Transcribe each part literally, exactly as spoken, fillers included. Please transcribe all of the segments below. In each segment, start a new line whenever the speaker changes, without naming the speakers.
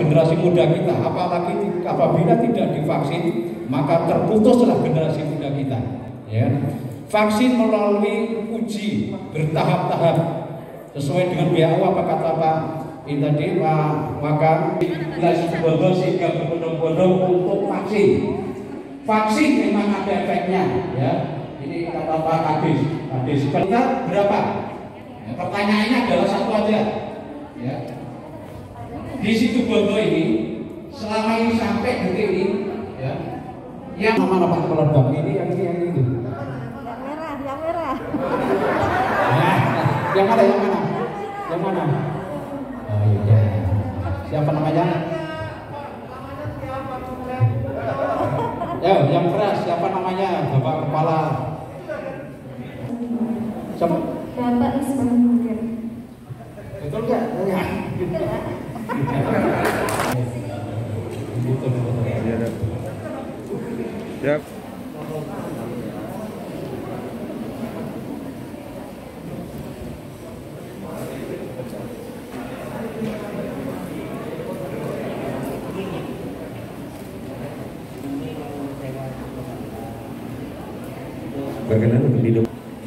generasi muda kita. Apalagi apabila tidak divaksin, maka terputuslah generasi muda kita. Ya. Vaksin melalui uji bertahap-tahap sesuai dengan W H O apa kata Pak ini tadi Pak Wakang, belas sehingga berbondong-bondong untuk vaksin. Vaksin memang ada efeknya, ya. Ini kata Pak Kadis. Kadis kita berapa? Ya, pertanyaannya adalah satu aja, ya. Di situ Bondo ini selama ini sampai detik ini, ya. Yang mana Pak Pelodong ini yang ini yang ini. Nah, yang mana yang mana? Yang mana? Oh iya. Siapa namanya? Ya, yang keras siapa namanya? Bapak Kepala. Siapa?
Bapak Ismail.
Betul nggak? Ya. Betul betul.
Siap.
Bagaimana hidup?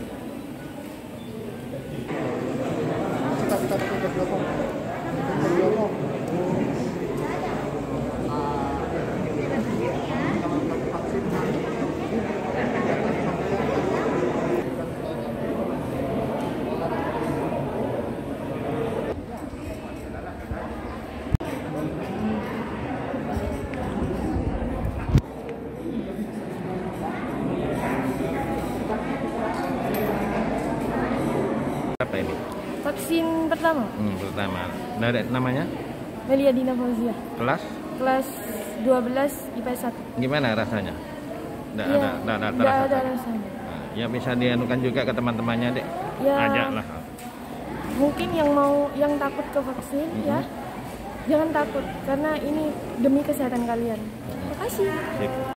Apa ini?
Vaksin pertama.
Hmm, pertama. Nah, namanya?
Melia Dina Fauzia.
Kelas?
Kelas dua belas I P S satu.
Gimana rasanya? Nggak
Ya,
ada, nggak ada,
nggak
terasa
ada
sakit?
rasanya.
Nah, ya bisa dianukan juga ke teman-temannya, Dek.
Ya,
Ajaklah.
mungkin yang mau yang takut ke vaksin,
Mm-hmm.
ya jangan takut karena ini demi kesehatan kalian. Terima kasih.
Sip.